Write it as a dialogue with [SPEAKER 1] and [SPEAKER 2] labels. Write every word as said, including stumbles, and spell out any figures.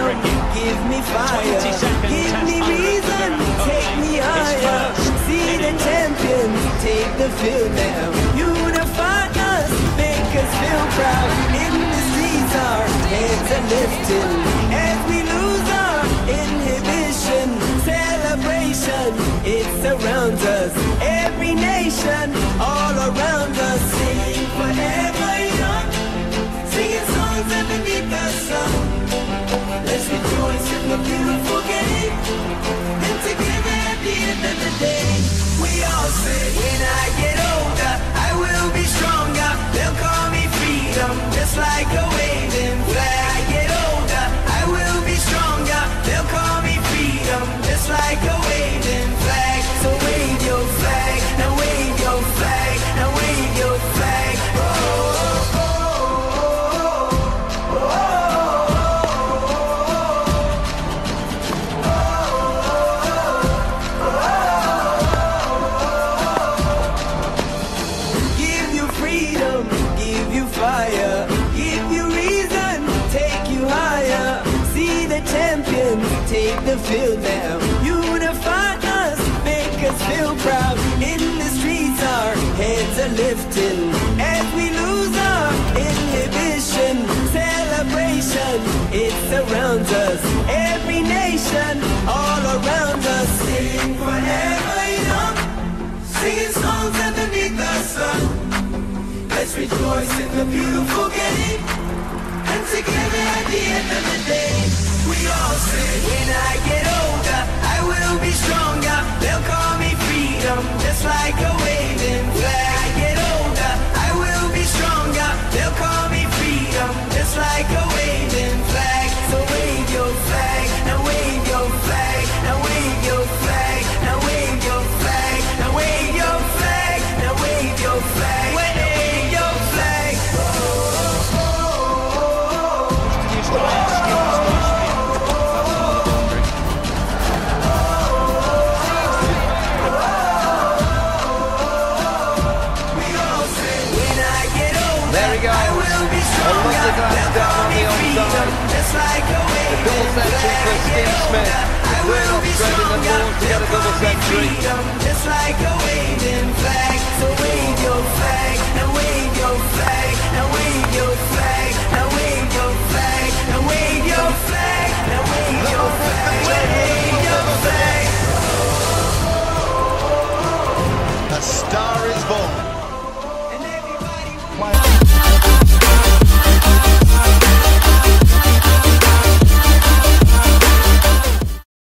[SPEAKER 1] give me fire, give me reason, take me higher. See the champions take the field now. Unify us, make us feel proud. In the streets our heads are lifting as we lose our inhibition. Celebration, it surrounds us. Every nation, all around us. Sing forever young, singing songs underneath the sun. Let's rejoice in the beautiful game, and together at the end of the day, we all say, when I get older, I will be stronger. They'll call me freedom, just like a waving flag. I get older, I will be stronger. They'll call me freedom, just like a waving flag. So wave your flag, now wave your flag, now wave your flag. Oh, oh, oh, oh, oh. Give you freedom, give you fire, give you reason, take you higher. See the champions take the field now. Unify us, make us feel proud. In the streets our heads are lifting as we lose our inhibition. Celebration, it surrounds us. Every nation, all around us. Sing forever young, singing songs underneath the sun. Let's rejoice in the beautiful game, and together at the end of the day, we all say, when I get older, I will be stronger. They'll call me freedom, just like a waving flag. I get older, I will be stronger. They'll call me freedom, just like a waving flag. So wave your flag, now wave your flag, now wave your flag, now wave your flag, now wave your flag, now wave your flag, wave your flag. Oh, oh, oh, oh, oh.
[SPEAKER 2] There he goes, a lovely glance down on the onside. A double century for Steve Smith. The third Australian that wants to get a double century.
[SPEAKER 1] Just like a waving flag, so wave your flag, now wave your flag, now wave your flag, now wave your flag, now wave your flag, now wave your flag, wave your flag.
[SPEAKER 3] A star is born.